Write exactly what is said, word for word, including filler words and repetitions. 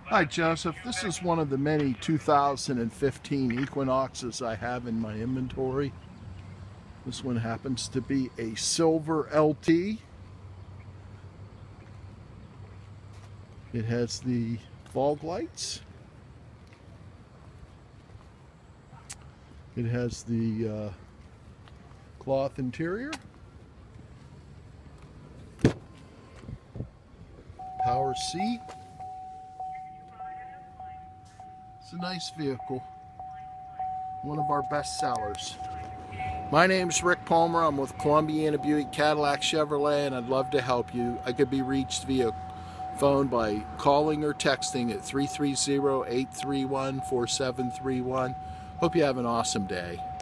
Hi Joseph, this is one of the many two thousand fifteen Equinoxes I have in my inventory. This one happens to be a silver L T. It has the fog lights. It has the uh, cloth interior. Power seat. It's a nice vehicle. One of our best sellers. My name's Rick Palmer. I'm with Columbiana Buick Cadillac Chevrolet, and I'd love to help you. I could be reached via phone by calling or texting at three three zero, eight three one, four seven three one. Hope you have an awesome day.